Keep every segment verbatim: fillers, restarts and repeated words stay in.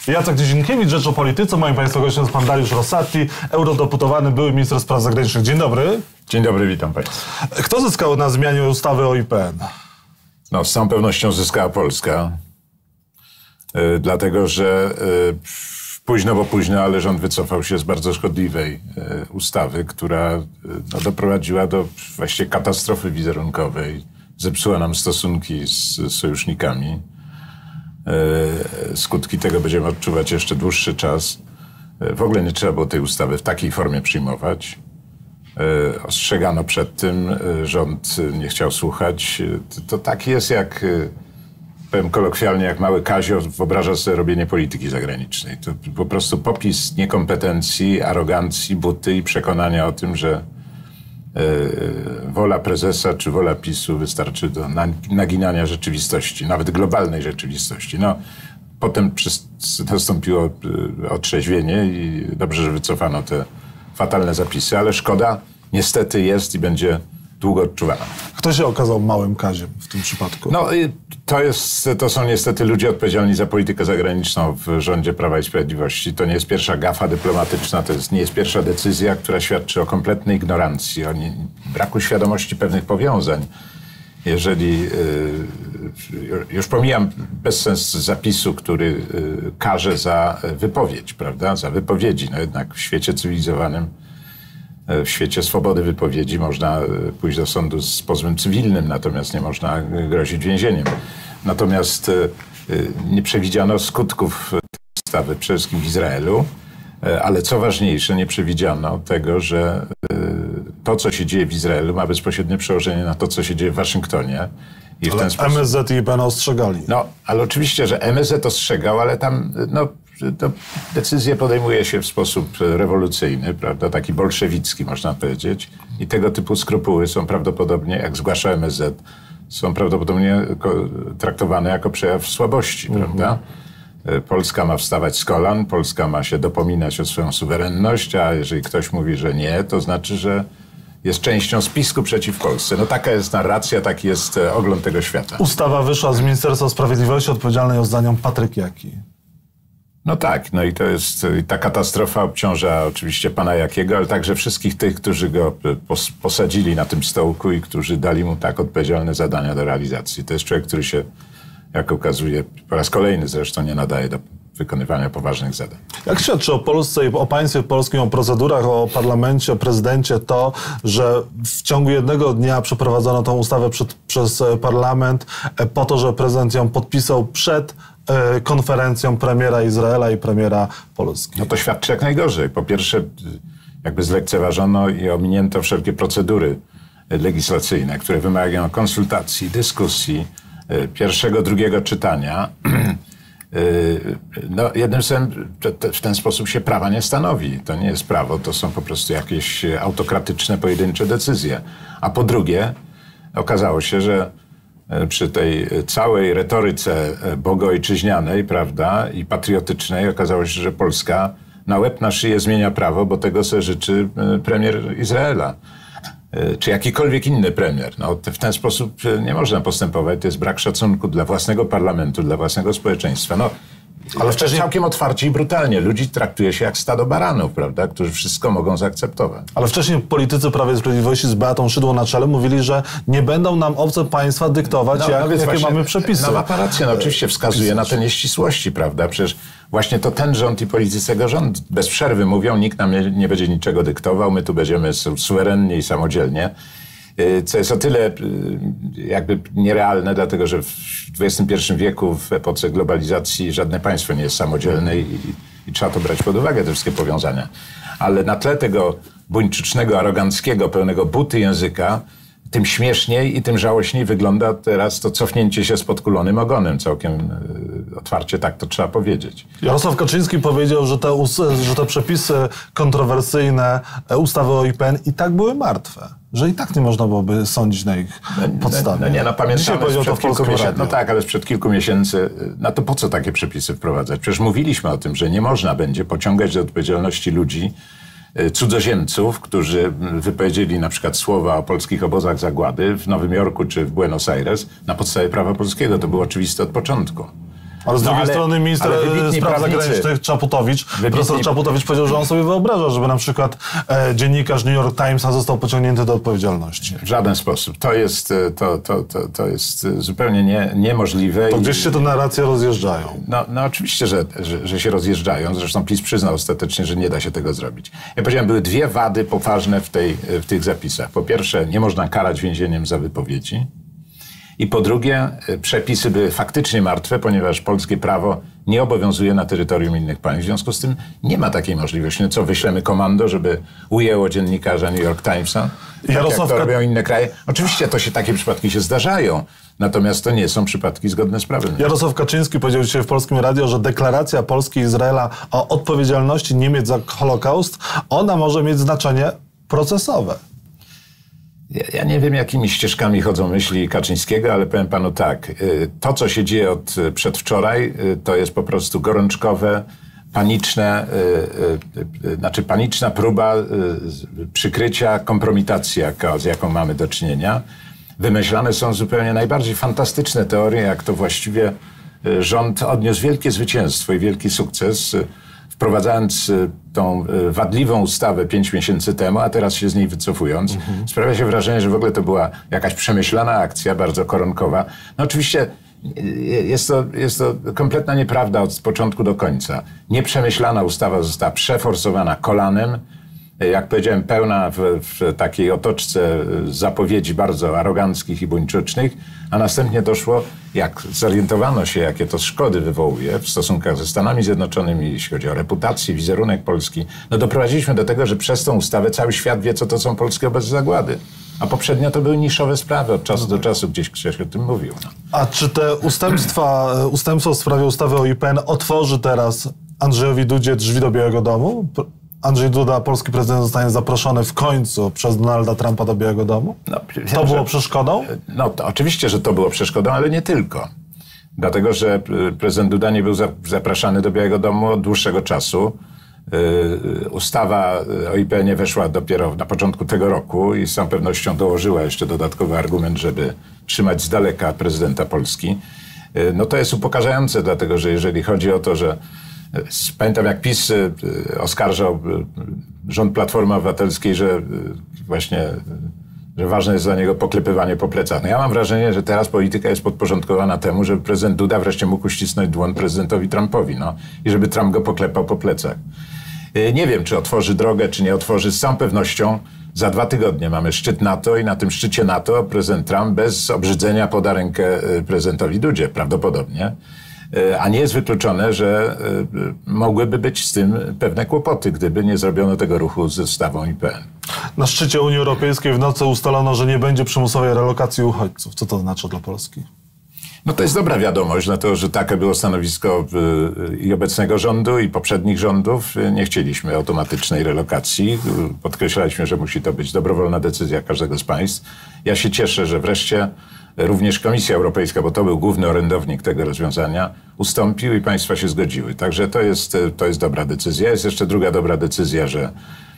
Jacek Dziedzinkiewicz, Rzecz o Polityce. Moim Państwa gościem jest pan Dariusz Rosati, eurodeputowany, były minister spraw zagranicznych. Dzień dobry. Dzień dobry, witam Państwa. Kto zyskał na zmianie ustawy o I P N? No, z całą pewnością zyskała Polska. Yy, dlatego, że yy, późno, bo późno, ale rząd wycofał się z bardzo szkodliwej yy, ustawy, która yy, no, doprowadziła do właściwie katastrofy wizerunkowej. Zepsuła nam stosunki z, z sojusznikami. Yy, skutki tego będziemy odczuwać jeszcze dłuższy czas. Yy, w ogóle nie trzeba było tej ustawy w takiej formie przyjmować. Yy, ostrzegano przed tym, yy, rząd nie chciał słuchać. Yy, to, to tak jest jak, yy, powiem kolokwialnie, jak mały Kazio wyobraża sobie robienie polityki zagranicznej. To po prostu popis niekompetencji, arogancji, buty i przekonania o tym, że yy, wola prezesa czy wola PiSu wystarczy do naginania rzeczywistości, nawet globalnej rzeczywistości. No, potem nastąpiło yy, otrzeźwienie i dobrze, że wycofano te fatalne zapisy, ale szkoda niestety jest i będzie długo odczuwana. Kto się okazał małym Kaziem w tym przypadku? No to, jest, to są niestety ludzie odpowiedzialni za politykę zagraniczną w rządzie Prawa i Sprawiedliwości. To nie jest pierwsza gafa dyplomatyczna, to jest, nie jest pierwsza decyzja, która świadczy o kompletnej ignorancji, o nie, braku świadomości pewnych powiązań. Jeżeli, yy, już pomijam bezsens zapisu, który yy, karze za wypowiedź, prawda, za wypowiedzi. No jednak w świecie cywilizowanym, w świecie swobody wypowiedzi można pójść do sądu z pozwem cywilnym, natomiast nie można grozić więzieniem. Natomiast yy, nie przewidziano skutków tej ustawy przede wszystkim w Izraelu, yy, ale co ważniejsze, nie przewidziano tego, że yy, to, co się dzieje w Izraelu, ma bezpośrednie przełożenie na to, co się dzieje w Waszyngtonie. I ale w ten sposób... M S Z i I P N ostrzegali. No, ale oczywiście, że M S Z ostrzegał, ale tam no, to decyzje podejmuje się w sposób rewolucyjny, prawda, taki bolszewicki, można powiedzieć. I tego typu skrupuły są prawdopodobnie, jak zgłasza M S Z, są prawdopodobnie traktowane jako przejaw słabości, mhm. prawda? Polska ma wstawać z kolan, Polska ma się dopominać o swoją suwerenność, a jeżeli ktoś mówi, że nie, to znaczy, że jest częścią spisku przeciw Polsce. No taka jest narracja, taki jest ogląd tego świata. Ustawa wyszła z Ministerstwa Sprawiedliwości odpowiedzialnej o zdaniom Patryk Jaki. No tak, no i to jest, i ta katastrofa obciąża oczywiście pana Jakiego, ale także wszystkich tych, którzy go pos, posadzili na tym stołku i którzy dali mu tak odpowiedzialne zadania do realizacji. To jest człowiek, który się, jak okazuje, po raz kolejny zresztą nie nadaje do wykonywania poważnych zadań. Jak świadczy o Polsce i o państwie polskim, o procedurach, o parlamencie, o prezydencie to, że w ciągu jednego dnia przeprowadzono tą ustawę przed, przez parlament po to, że prezydent ją podpisał przed e, konferencją premiera Izraela i premiera Polski? No to świadczy jak najgorzej. Po pierwsze, jakby zlekceważono i ominięto wszelkie procedury legislacyjne, które wymagają konsultacji, dyskusji, pierwszego, drugiego czytania. No, jednym słowem, w ten sposób się prawa nie stanowi. To nie jest prawo, to są po prostu jakieś autokratyczne, pojedyncze decyzje. A po drugie, okazało się, że przy tej całej retoryce bogoojczyźnianej, prawda, i patriotycznej, okazało się, że Polska na łeb na szyję zmienia prawo, bo tego sobie życzy premier Izraela. Czy jakikolwiek inny premier. No, w ten sposób nie można postępować. To jest brak szacunku dla własnego parlamentu, dla własnego społeczeństwa. No, ale wcześniej całkiem otwarcie i brutalnie. Ludzi traktuje się jak stado baranów, prawda, którzy wszystko mogą zaakceptować. Ale wcześniej politycy Prawa i Sprawiedliwości z Beatą Szydło na czele mówili, że nie będą nam obce państwa dyktować, no, jak, no jakie właśnie, mamy przepisy. No ma rację, no oczywiście wskazuje na te nieścisłości, prawda. Przecież właśnie to ten rząd i politycy tego rząd bez przerwy mówią, nikt nam nie, nie będzie niczego dyktował, my tu będziemy suwerennie i samodzielnie. Co jest o tyle jakby nierealne, dlatego że w dwudziestym pierwszym wieku, w epoce globalizacji, żadne państwo nie jest samodzielne i, i trzeba to brać pod uwagę, te wszystkie powiązania. Ale na tle tego buńczycznego, aroganckiego, pełnego buty języka, tym śmieszniej i tym żałośniej wygląda teraz to cofnięcie się z podkulonym ogonem. Całkiem y, otwarcie tak to trzeba powiedzieć. Jarosław Kaczyński powiedział, że te, że te przepisy kontrowersyjne ustawy o I P N i tak były martwe. Że i tak nie można byłoby sądzić na ich podstawie. No, no nie, no pamiętamy powiedział to w kilku miesięcy. radiu. No tak, ale sprzed kilku miesięcy, no to po co takie przepisy wprowadzać? Przecież mówiliśmy o tym, że nie można będzie pociągać do odpowiedzialności ludzi, cudzoziemców, którzy wypowiedzieli na przykład słowa o polskich obozach zagłady w Nowym Jorku czy w Buenos Aires na podstawie prawa polskiego. To było oczywiste od początku. Ale z no, drugiej ale, strony minister spraw zagranicznych Czaputowicz, profesor Czaputowicz powiedział, że on sobie wyobraża, żeby na przykład e, dziennikarz New York Timesa został pociągnięty do odpowiedzialności. W żaden sposób. To jest, to, to, to, to jest zupełnie nie, niemożliwe. To gdzieś się te narracje rozjeżdżają. No, no oczywiście, że, że, że się rozjeżdżają. Zresztą PiS przyznał ostatecznie, że nie da się tego zrobić. Ja powiedziałem, były dwie wady poważne w, tej, w tych zapisach. Po pierwsze, nie można karać więzieniem za wypowiedzi. I po drugie, przepisy były faktycznie martwe, ponieważ polskie prawo nie obowiązuje na terytorium innych państw. W związku z tym nie ma takiej możliwości. No co, wyślemy komando, żeby ujęło dziennikarza New York Timesa? Tak Jarosław jak to robią inne kraje. Oczywiście to się, takie przypadki się zdarzają, natomiast to nie są przypadki zgodne z prawem. Jarosław Kaczyński powiedział dzisiaj w Polskim Radio, że deklaracja Polski i Izraela o odpowiedzialności Niemiec za Holokaust, ona może mieć znaczenie procesowe. Ja, ja nie wiem, jakimi ścieżkami chodzą myśli Kaczyńskiego, ale powiem panu tak. To, co się dzieje od przedwczoraj, to jest po prostu gorączkowe, paniczne, znaczy paniczna próba przykrycia kompromitacji, z jaką mamy do czynienia. Wymyślane są zupełnie najbardziej fantastyczne teorie, jak to właściwie rząd odniósł wielkie zwycięstwo i wielki sukces, wprowadzając tą wadliwą ustawę pięć miesięcy temu, a teraz się z niej wycofując, mhm. sprawia się wrażenie, że w ogóle to była jakaś przemyślana akcja, bardzo koronkowa. No oczywiście jest to, jest to kompletna nieprawda od początku do końca. Nieprzemyślana ustawa została przeforsowana kolanem, jak powiedziałem, pełna w, w takiej otoczce zapowiedzi bardzo aroganckich i buńczucznych, a następnie doszło, jak zorientowano się, jakie to szkody wywołuje w stosunkach ze Stanami Zjednoczonymi, jeśli chodzi o reputację, wizerunek Polski, no doprowadziliśmy do tego, że przez tą ustawę cały świat wie, co to są polskie bezzagłady. A poprzednio to były niszowe sprawy, od czasu do czasu gdzieś ktoś o tym mówił. No. A czy te ustępstwa, ustępstwo w sprawie ustawy o I P N otworzy teraz Andrzejowi Dudzie drzwi do Białego Domu? Andrzej Duda, polski prezydent, zostanie zaproszony w końcu przez Donalda Trumpa do Białego Domu? No, to było że, przeszkodą? No to oczywiście, że to było przeszkodą, ale nie tylko. Dlatego, że prezydent Duda nie był zapraszany do Białego Domu od dłuższego czasu. Yy, ustawa o I P N-ie weszła dopiero na początku tego roku i z całą pewnością dołożyła jeszcze dodatkowy argument, żeby trzymać z daleka prezydenta Polski. Yy, no to jest upokarzające, dlatego że jeżeli chodzi o to, że pamiętam, jak PiS oskarżał rząd Platformy Obywatelskiej, że właśnie że ważne jest dla niego poklepywanie po plecach. No ja mam wrażenie, że teraz polityka jest podporządkowana temu, żeby prezydent Duda wreszcie mógł uścisnąć dłoń prezydentowi Trumpowi, no i żeby Trump go poklepał po plecach. Nie wiem, czy otworzy drogę, czy nie otworzy. Z całą pewnością za dwa tygodnie mamy szczyt NATO i na tym szczycie NATO prezydent Trump bez obrzydzenia poda rękę prezydentowi Dudzie, prawdopodobnie. A nie jest wykluczone, że mogłyby być z tym pewne kłopoty, gdyby nie zrobiono tego ruchu z ustawą I P N. Na szczycie Unii Europejskiej w nocy ustalono, że nie będzie przymusowej relokacji uchodźców. Co to znaczy dla Polski? No to jest dobra wiadomość, dlatego że takie było stanowisko i obecnego rządu, i poprzednich rządów. Nie chcieliśmy automatycznej relokacji. Podkreślaliśmy, że musi to być dobrowolna decyzja każdego z państw. Ja się cieszę, że wreszcie również Komisja Europejska, bo to był główny orędownik tego rozwiązania, ustąpił i państwa się zgodziły. Także to jest, to jest dobra decyzja. Jest jeszcze druga dobra decyzja, że,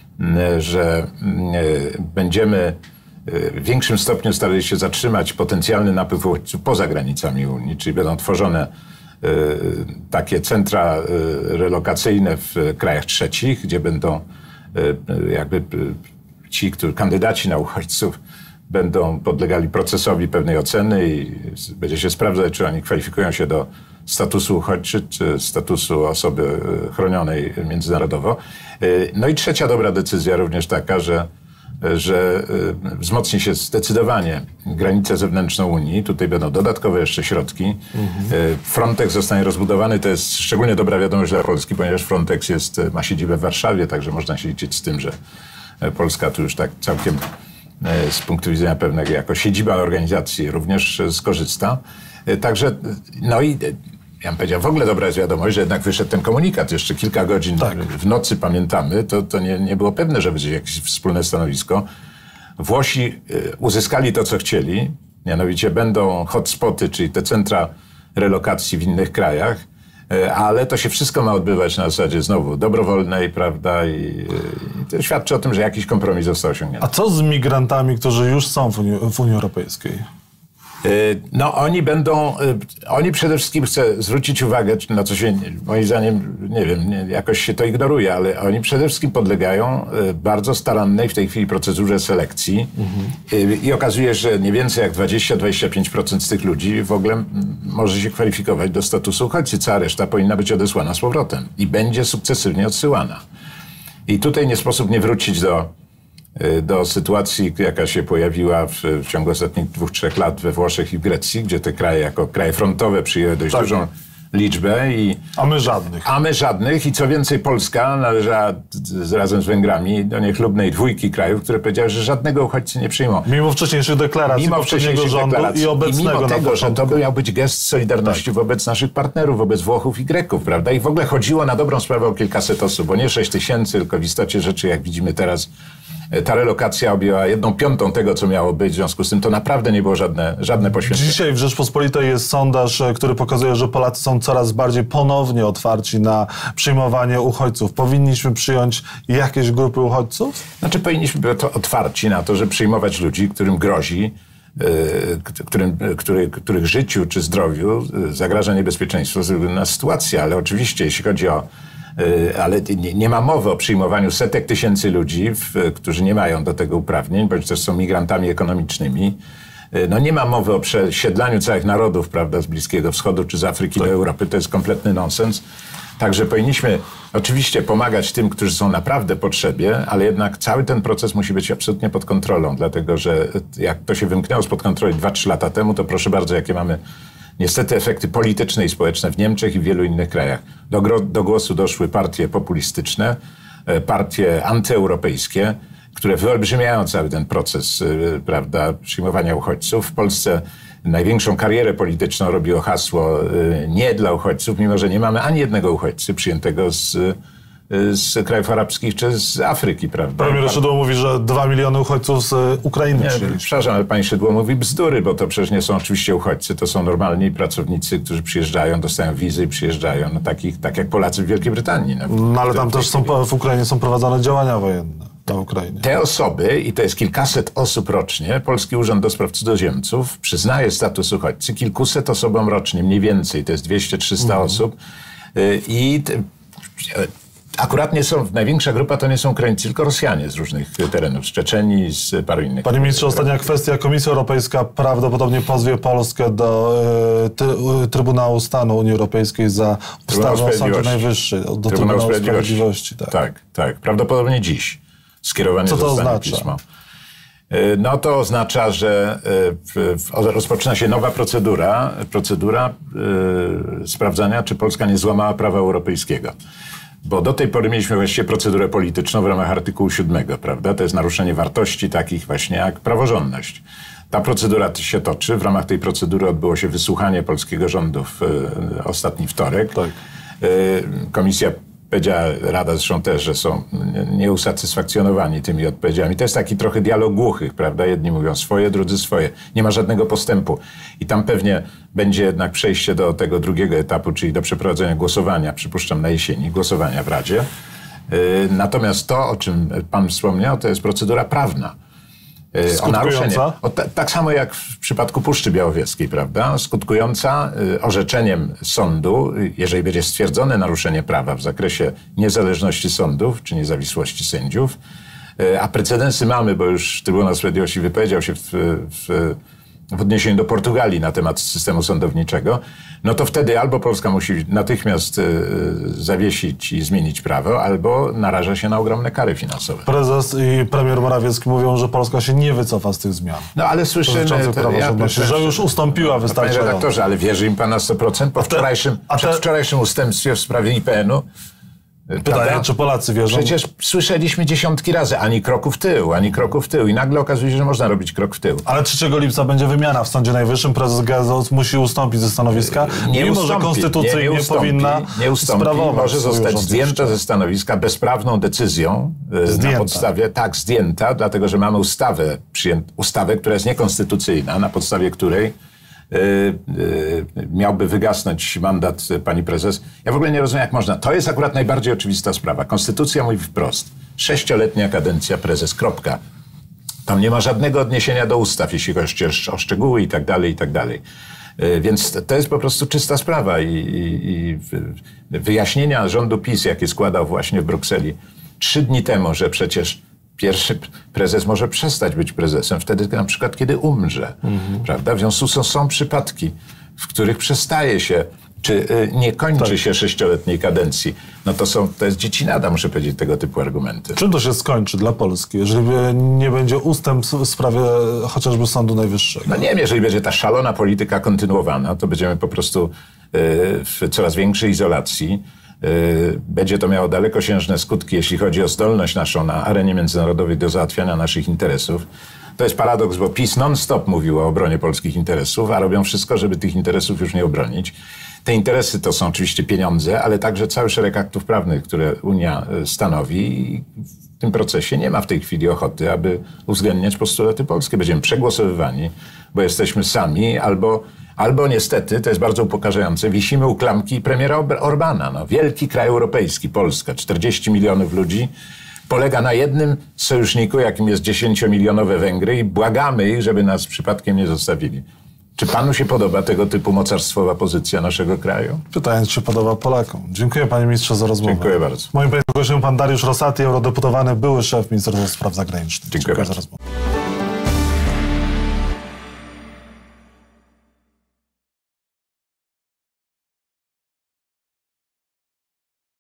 że będziemy w większym stopniu starali się zatrzymać potencjalny napływ uchodźców poza granicami Unii, czyli będą tworzone takie centra relokacyjne w krajach trzecich, gdzie będą jakby ci, którzy kandydaci na uchodźców będą podlegali procesowi pewnej oceny i będzie się sprawdzać, czy oni kwalifikują się do statusu uchodźcy, czy statusu osoby chronionej międzynarodowo. No i trzecia dobra decyzja również taka, że, że wzmocni się zdecydowanie granicę zewnętrzną Unii. Tutaj będą dodatkowe jeszcze środki. Mhm. Frontex zostanie rozbudowany. To jest szczególnie dobra wiadomość dla Polski, ponieważ Frontex jest, ma siedzibę w Warszawie, także można się liczyć z tym, że Polska tu już tak całkiem z punktu widzenia pewnego jako siedziba organizacji również skorzysta. Także, no i ja bym powiedział, w ogóle dobra jest wiadomość, że jednak wyszedł ten komunikat. Jeszcze kilka godzin tak. w nocy, pamiętamy, to, to nie, nie było pewne, że będzie jakieś wspólne stanowisko. Włosi uzyskali to, co chcieli, mianowicie będą hotspoty, czyli te centra relokacji w innych krajach, ale to się wszystko ma odbywać na zasadzie znowu dobrowolnej, prawda, i, i to świadczy o tym, że jakiś kompromis został osiągnięty. A co z migrantami, którzy już są w Unii, w Unii Europejskiej? No oni będą, oni przede wszystkim, chcę zwrócić uwagę, na co się moim zdaniem, nie wiem, nie, jakoś się to ignoruje, ale oni przede wszystkim podlegają bardzo starannej w tej chwili procedurze selekcji mhm. i okazuje się, że nie więcej jak dwadzieścia do dwudziestu pięciu procent z tych ludzi w ogóle może się kwalifikować do statusu uchodźcy. Cała reszta powinna być odesłana z powrotem i będzie sukcesywnie odsyłana. I tutaj nie sposób nie wrócić do do sytuacji, jaka się pojawiła w, w ciągu ostatnich dwóch, trzech lat we Włoszech i w Grecji, gdzie te kraje jako kraje frontowe przyjęły dość tak. dużą liczbę. I, a my żadnych. A my żadnych i co więcej Polska należała z, razem z Węgrami do niechlubnej dwójki krajów, które powiedziały, że żadnego uchodźcy nie przyjmą. Mimo wcześniejszych deklaracji Mimo wcześniejszych rządu deklaracji. i obecnego. I mimo tego, że to miał być gest solidarności tak. wobec naszych partnerów, wobec Włochów i Greków, prawda? I w ogóle chodziło na dobrą sprawę o kilkaset osób, bo nie sześć tysięcy, tylko w istocie rzeczy, jak widzimy teraz, ta relokacja objęła jedną piątą tego, co miało być. W związku z tym to naprawdę nie było żadne, żadne poświęcenie. Dzisiaj w Rzeczpospolitej jest sondaż, który pokazuje, że Polacy są coraz bardziej ponownie otwarci na przyjmowanie uchodźców. Powinniśmy przyjąć jakieś grupy uchodźców? Znaczy powinniśmy być otwarci na to, że przyjmować ludzi, którym grozi, Którym, który, których życiu czy zdrowiu zagraża niebezpieczeństwo ze względu na sytuację. Ale oczywiście, jeśli chodzi o ale nie, nie ma mowy o przyjmowaniu setek tysięcy ludzi, w, którzy nie mają do tego uprawnień, bądź też są migrantami ekonomicznymi. No nie ma mowy o przesiedlaniu całych narodów, prawda, z Bliskiego Wschodu czy z Afryki tak. do Europy. To jest kompletny nonsens. Także powinniśmy oczywiście pomagać tym, którzy są naprawdę w potrzebie, ale jednak cały ten proces musi być absolutnie pod kontrolą, dlatego że jak to się wymknęło spod kontroli dwa trzy lata temu, to proszę bardzo, jakie mamy niestety efekty polityczne i społeczne w Niemczech i w wielu innych krajach. Do, do głosu doszły partie populistyczne, partie antyeuropejskie, które wyolbrzymiają cały ten proces, prawda, przyjmowania uchodźców. W Polsce największą karierę polityczną robiło hasło nie dla uchodźców, mimo że nie mamy ani jednego uchodźcy przyjętego z, z krajów arabskich czy z Afryki, prawda? Premier Szydło mówi, że dwa miliony uchodźców z Ukrainy nie, przepraszam, ale pani Szydło mówi bzdury, bo to przecież nie są oczywiście uchodźcy, to są normalni pracownicy, którzy przyjeżdżają, dostają wizy i przyjeżdżają, no takich, tak jak Polacy w Wielkiej Brytanii. No, no ale tam też są, w Ukrainie są prowadzone działania wojenne. Na Ukrainie. Te osoby, i to jest kilkaset osób rocznie, Polski Urząd do Spraw Cudzoziemców przyznaje status uchodźcy kilkuset osobom rocznie, mniej więcej, to jest dwieście trzysta mm. osób. I akurat nie są, największa grupa to nie są Ukraińcy, tylko Rosjanie z różnych terenów, z Czeczenii, z paru innych. Panie ministrze, ostatnia kwestia. Komisja Europejska prawdopodobnie pozwie Polskę do y, ty, y, Trybunału Stanu Unii Europejskiej za ustawę o Sądzie Najwyższym. Do Trybunału, Trybunału Sprawiedliwości. Sprawiedliwości tak. tak, tak. Prawdopodobnie dziś. Skierowane Co to zostanie oznacza? pismo. No to oznacza, że rozpoczyna się nowa procedura, procedura yy, sprawdzania, czy Polska nie złamała prawa europejskiego. Bo do tej pory mieliśmy właściwie procedurę polityczną w ramach artykułu siódmego, prawda? To jest naruszenie wartości takich właśnie jak praworządność. Ta procedura się toczy. W ramach tej procedury odbyło się wysłuchanie polskiego rządu w yy, ostatni wtorek. Tak. Yy, komisja powiedziała, Rada zresztą też, że są nieusatysfakcjonowani tymi odpowiedziami. To jest taki trochę dialog głuchych, prawda? Jedni mówią swoje, drudzy swoje. Nie ma żadnego postępu. I tam pewnie będzie jednak przejście do tego drugiego etapu, czyli do przeprowadzenia głosowania, przypuszczam na jesieni, głosowania w Radzie. Natomiast to, o czym pan wspomniał, to jest procedura prawna. O naruszenie. O, t- tak samo jak w przypadku Puszczy Białowieskiej, prawda? Skutkująca y, orzeczeniem sądu, y, jeżeli będzie stwierdzone naruszenie prawa w zakresie niezależności sądów czy niezawisłości sędziów, y, a precedensy mamy, bo już Trybunał Sprawiedliwości wypowiedział się w, w, w odniesieniu do Portugalii na temat systemu sądowniczego, no to wtedy albo Polska musi natychmiast y, zawiesić i zmienić prawo, albo naraża się na ogromne kary finansowe. Prezes i premier Morawiecki mówią, że Polska się nie wycofa z tych zmian. No ale słyszymy, to, ja, że już ustąpiła wystarczająco. Panie redaktorze, ale wierzy im pan na sto procent po wczorajszym, a te, przedwczorajszym ustępstwie w sprawie I P N-u? Pytanie, czy Polacy wierzą? Przecież słyszeliśmy dziesiątki razy, ani kroku w tył, ani kroku w tył. I nagle okazuje się, że można robić krok w tył. Ale trzeciego lipca będzie wymiana w Sądzie Najwyższym. Prezes Georg musi ustąpić ze stanowiska, nie mimo ustąpi, że konstytucyjnie nie, nie ustąpi, powinna nie ustąpi, może zostać zdjęta ze stanowiska bezprawną decyzją zdjęta. na podstawie, tak, zdjęta, dlatego że mamy ustawę, przyję, ustawę, która jest niekonstytucyjna, na podstawie której Yy, yy, miałby wygasnąć mandat pani prezes. Ja w ogóle nie rozumiem, jak można. To jest akurat najbardziej oczywista sprawa. Konstytucja mówi wprost. Sześcioletnia kadencja prezes, kropka. Tam nie ma żadnego odniesienia do ustaw, jeśli chodzi o szczegóły i tak dalej, i tak dalej. Więc to jest po prostu czysta sprawa i, i, i wyjaśnienia rządu PiS, jakie składał właśnie w Brukseli trzy dni temu, że przecież pierwszy prezes może przestać być prezesem wtedy na przykład, kiedy umrze, mhm. prawda? W związku z tym są przypadki, w których przestaje się, czy nie kończy tak. się sześcioletniej kadencji. No to są, to jest dziecinada, muszę powiedzieć, tego typu argumenty. Czym to się skończy dla Polski, jeżeli nie będzie ustęp w sprawie chociażby Sądu Najwyższego? No nie wiem, jeżeli będzie ta szalona polityka kontynuowana, to będziemy po prostu w coraz większej izolacji. Będzie to miało dalekosiężne skutki, jeśli chodzi o zdolność naszą na arenie międzynarodowej do załatwiania naszych interesów. To jest paradoks, bo PiS non-stop mówił o obronie polskich interesów, a robią wszystko, żeby tych interesów już nie obronić. Te interesy to są oczywiście pieniądze, ale także cały szereg aktów prawnych, które Unia stanowi. I w tym procesie nie ma w tej chwili ochoty, aby uwzględniać postulaty polskie. Będziemy przegłosowywani, bo jesteśmy sami, albo, albo niestety, to jest bardzo upokarzające, wisimy u klamki premiera Orbana. No, wielki kraj europejski, Polska, czterdzieści milionów ludzi, polega na jednym sojuszniku, jakim jest dziesięciomilionowe Węgry i błagamy ich, żeby nas przypadkiem nie zostawili. Czy panu się podoba tego typu mocarstwowa pozycja naszego kraju? Pytanie, czy się podoba Polakom. Dziękuję panie ministrze za rozmowę. Dziękuję bardzo. Moim gościem pan Dariusz Rosati, eurodeputowany, były szef Ministerstwa Spraw Zagranicznych. Dziękuję, Dziękuję bardzo. za rozmowę.